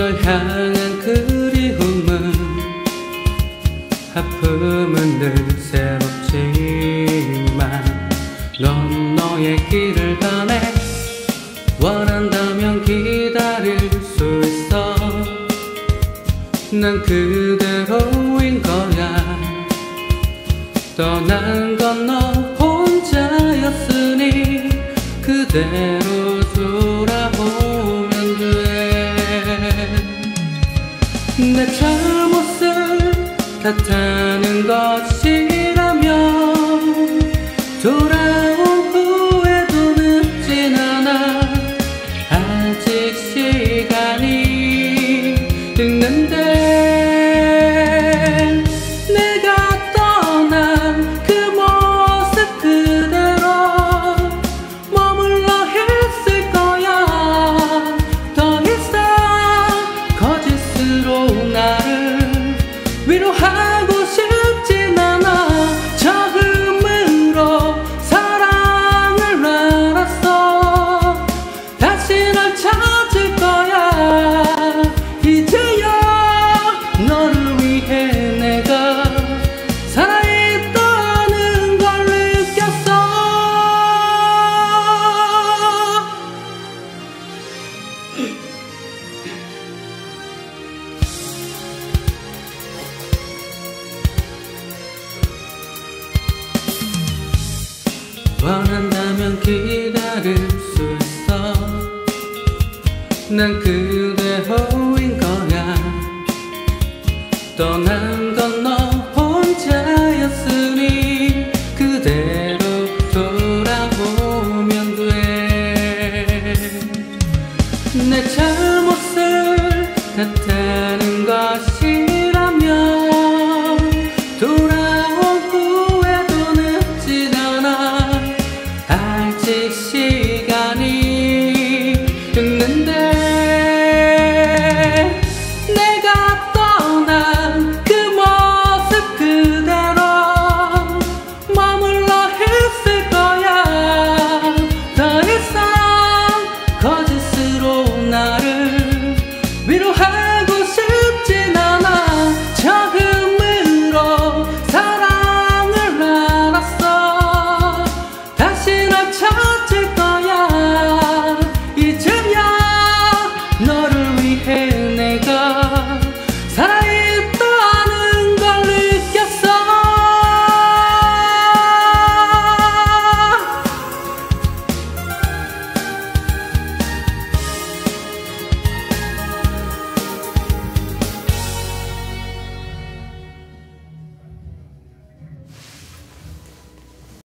널 향한 그리움은 아픔은 늘 새롭지만 넌 너의 길을 가네. 원한다면 기다릴 수 있어. 난 그대로인 거야. 떠난 건 너 혼자였으니 그대로 돌아오면 돼. 내 잘못을 탓하는 것이라면 돌아온 후에도 늦진 않아. 아직 시간이 있는데 내가 떠난 그 모습 그대로 머물러 있을 거야. 더 이상 거짓으로 나를 위로하고 싶진 않아. 처음으로 사랑을 알았어. 다시 널 찾을 거야. 이제야 너를 위해 내가 살아있다는 걸 느꼈어. 원한다면 기다릴 수 있어. 난 그대로인 거야. 떠난 건 너 혼자였으니 그대로 돌아오면 돼. 내 잘못을 탓하는 것이라면 돌아온 후에도 늦진 않아. 아직